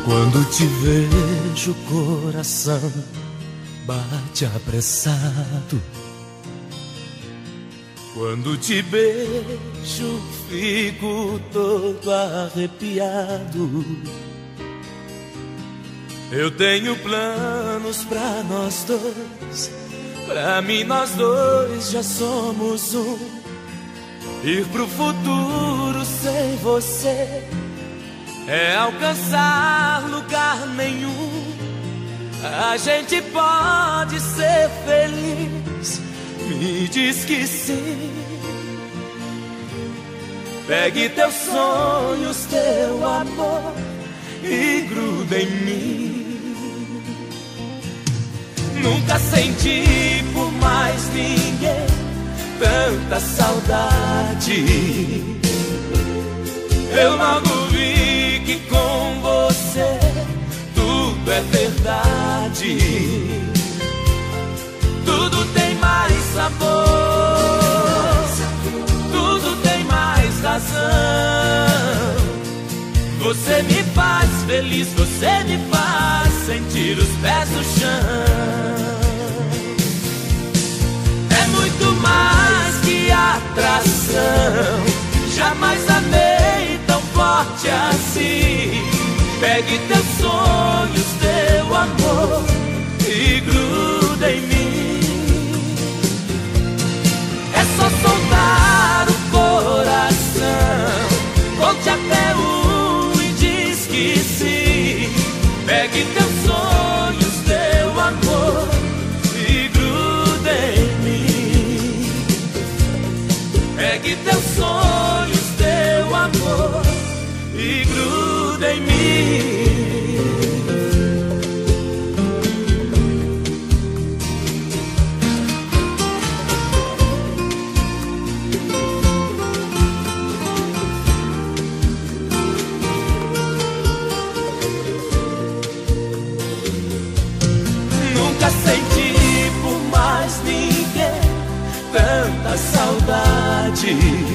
Quando te vejo, o coração bate apressado. Quando te beijo, fico todo arrepiado. Eu tenho planos pra nós dois. Pra mim nós dois já somos um. Ir pro futuro sem você é alcançar lugar nenhum. A gente pode ser feliz, me diz que sim. Pegue teus sonhos, teu amor e gruda em mim. Nunca senti por mais ninguém tanta saudade. Eu logo vi que com você tudo é verdade. Tudo tem mais sabor, tudo tem mais razão. Você me faz feliz, você me faz sentir os pés no chão. É muito mais que atração, jamais amei tão forte assim. Pegue teus sonhos, teu amor e gruda em mim. É só soltar o coração, conte até um e diz que sim. Pegue teus sonhos, teu amor e gruda em mim. Pegue teus sonhos, teu amor e gruda em mim. Nunca senti por mais ninguém tanta saudade.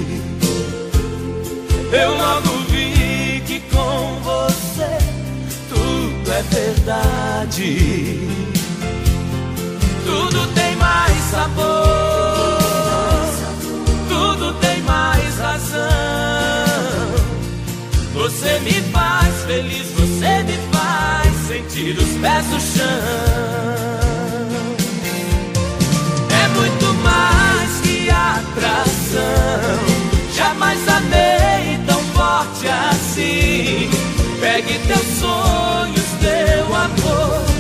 Eu logo vi que com você tudo é verdade. Tudo tem mais sabor, tudo tem mais razão. Você me faz feliz, você me faz sentir os pés no chão. É muito mais que atração, jamais amei tão forte assim. Pegue teus sonhos, teu amor